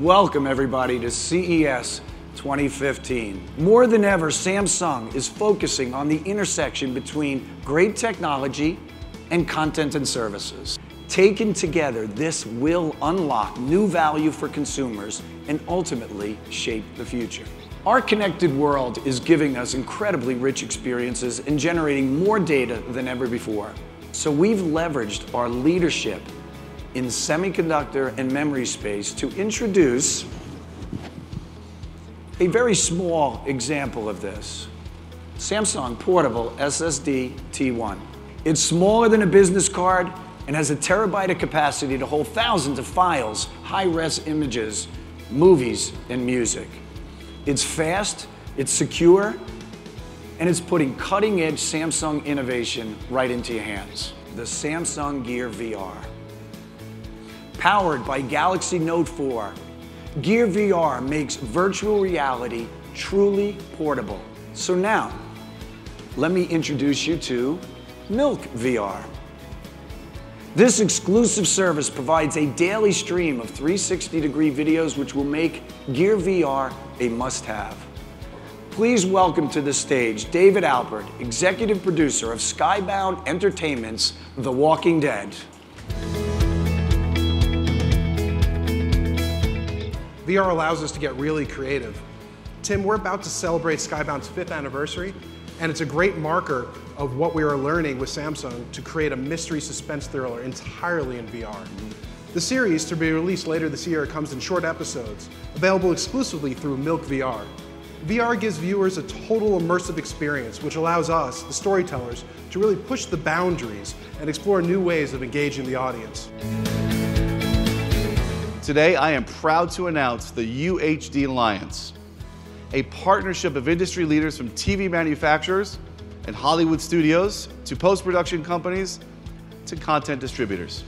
Welcome everybody to CES 2015. More than ever, Samsung is focusing on the intersection between great technology and content and services. Taken together, this will unlock new value for consumers and ultimately shape the future. Our connected world is giving us incredibly rich experiences and generating more data than ever before. So we've leveraged our leadership in semiconductor and memory space to introduce a very small example of this. Samsung Portable SSD T1. It's smaller than a business card and has a terabyte of capacity to hold thousands of files, high-res images, movies, and music. It's fast, it's secure, and it's putting cutting-edge Samsung innovation right into your hands. The Samsung Gear VR. Powered by Galaxy Note 4, Gear VR makes virtual reality truly portable. So now, let me introduce you to Milk VR. This exclusive service provides a daily stream of 360-degree videos which will make Gear VR a must-have. Please welcome to the stage David Alpert, executive producer of Skybound Entertainment's The Walking Dead. VR allows us to get really creative. Tim, we're about to celebrate Skybound's 5th anniversary, and it's a great marker of what we are learning with Samsung to create a mystery suspense thriller entirely in VR. The series, to be released later this year, comes in short episodes, available exclusively through Milk VR. VR gives viewers a total immersive experience, which allows us, the storytellers, to really push the boundaries and explore new ways of engaging the audience. Today, I am proud to announce the UHD Alliance, a partnership of industry leaders from TV manufacturers and Hollywood studios to post-production companies to content distributors.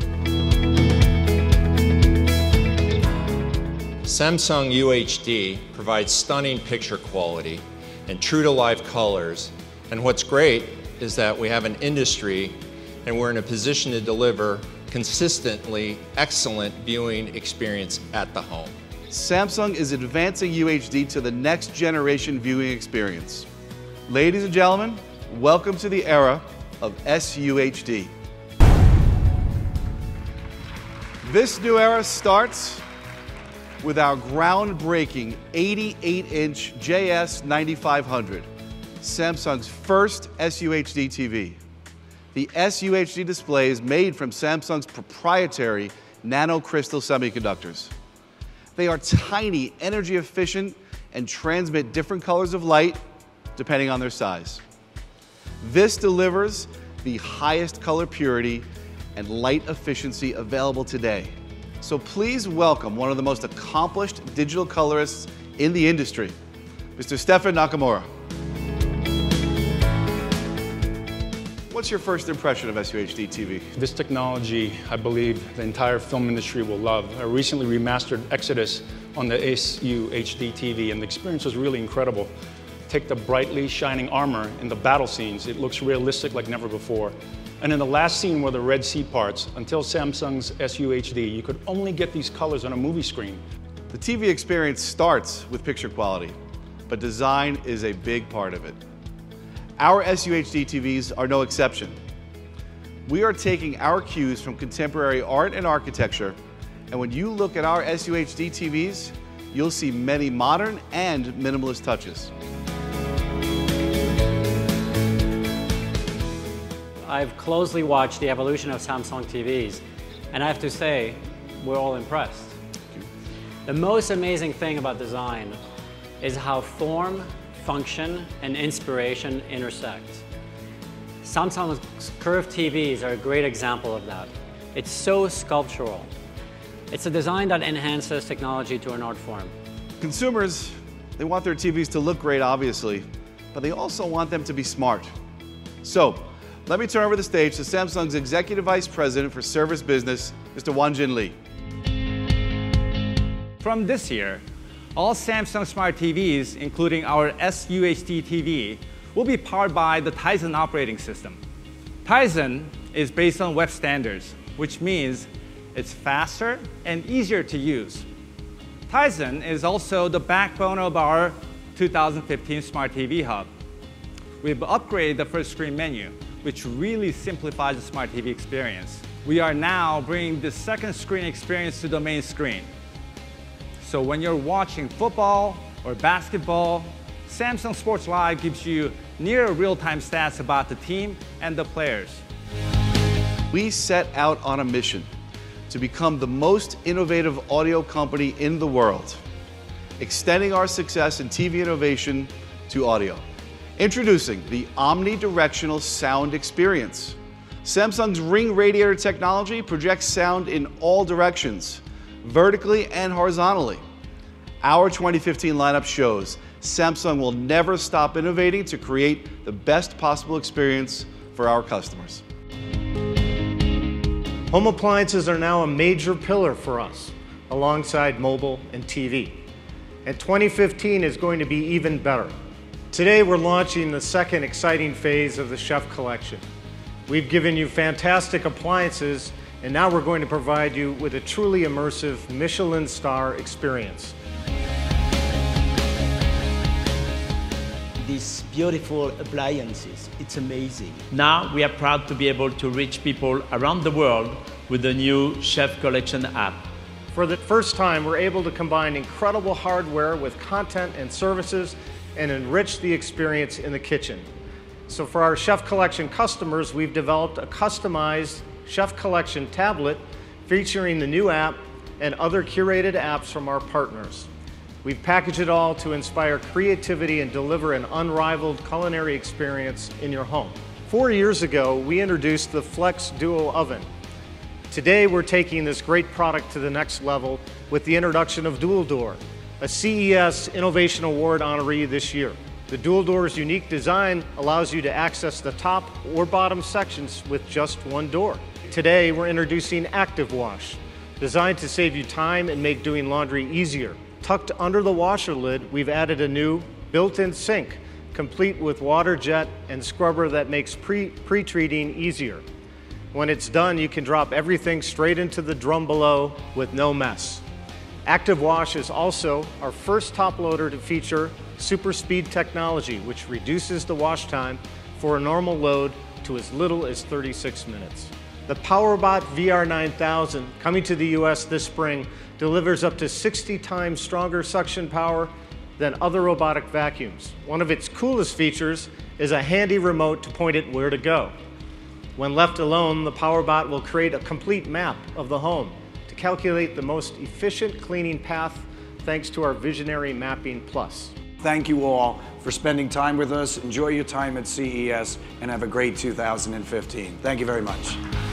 Samsung UHD provides stunning picture quality and true-to-life colors. And what's great is that we have an industry and we're in a position to deliver consistently excellent viewing experience at the home. Samsung is advancing UHD to the next generation viewing experience. Ladies and gentlemen, welcome to the era of SUHD. This new era starts with our groundbreaking 88-inch JS9500, Samsung's first SUHD TV. The SUHD display is made from Samsung's proprietary nanocrystal semiconductors. They are tiny, energy efficient, and transmit different colors of light depending on their size. This delivers the highest color purity and light efficiency available today. So please welcome one of the most accomplished digital colorists in the industry, Mr. Stefan Nakamura. What's your first impression of SUHD TV? This technology, I believe, the entire film industry will love. I recently remastered Exodus on the SUHD TV, and the experience was really incredible. Take the brightly shining armor in the battle scenes. It looks realistic like never before. And in the last scene where the Red Sea parts, until Samsung's SUHD, you could only get these colors on a movie screen. The TV experience starts with picture quality, but design is a big part of it. Our SUHD TVs are no exception. We are taking our cues from contemporary art and architecture, and when you look at our SUHD TVs, you'll see many modern and minimalist touches. I've closely watched the evolution of Samsung TVs, and I have to say, we're all impressed. The most amazing thing about design is how form, function, and inspiration intersect. Samsung's curved TVs are a great example of that. It's so sculptural. It's a design that enhances technology to an art form. Consumers, they want their TVs to look great, obviously, but they also want them to be smart. So, let me turn over the stage to Samsung's Executive Vice President for Service Business, Mr. Wanjin Lee. From this year, all Samsung Smart TVs, including our SUHD TV, will be powered by the Tizen operating system. Tizen is based on web standards, which means it's faster and easier to use. Tizen is also the backbone of our 2015 Smart TV Hub. We've upgraded the first screen menu, which really simplifies the Smart TV experience. We are now bringing the second screen experience to the main screen. So when you're watching football or basketball, Samsung Sports Live gives you near real-time stats about the team and the players. We set out on a mission to become the most innovative audio company in the world, extending our success in TV innovation to audio. Introducing the omnidirectional sound experience. Samsung's Ring Radiator technology projects sound in all directions, vertically and horizontally. Our 2015 lineup shows Samsung will never stop innovating to create the best possible experience for our customers. Home appliances are now a major pillar for us, alongside mobile and TV. And 2015 is going to be even better. Today we're launching the second exciting phase of the Chef Collection. We've given you fantastic appliances, and now we're going to provide you with a truly immersive Michelin star experience. These beautiful appliances, it's amazing. Now we are proud to be able to reach people around the world with the new Chef Collection app. For the first time, we're able to combine incredible hardware with content and services and enrich the experience in the kitchen. So for our Chef Collection customers, we've developed a customized Chef Collection tablet featuring the new app and other curated apps from our partners. We've packaged it all to inspire creativity and deliver an unrivaled culinary experience in your home. 4 years ago, we introduced the Flex Duo Oven. Today, we're taking this great product to the next level with the introduction of Dual Door, a CES Innovation Award honoree this year. The Dual Door's unique design allows you to access the top or bottom sections with just one door. Today, we're introducing Active Wash, designed to save you time and make doing laundry easier. Tucked under the washer lid, we've added a new built-in sink, complete with water jet and scrubber that makes pre-treating easier. When it's done, you can drop everything straight into the drum below with no mess. Active Wash is also our first top loader to feature super speed technology, which reduces the wash time for a normal load to as little as 36 minutes. The PowerBot VR9000, coming to the US this spring, delivers up to 60 times stronger suction power than other robotic vacuums. One of its coolest features is a handy remote to point it where to go. When left alone, the PowerBot will create a complete map of the home to calculate the most efficient cleaning path thanks to our Visionary Mapping Plus. Thank you all for spending time with us. Enjoy your time at CES and have a great 2015. Thank you very much.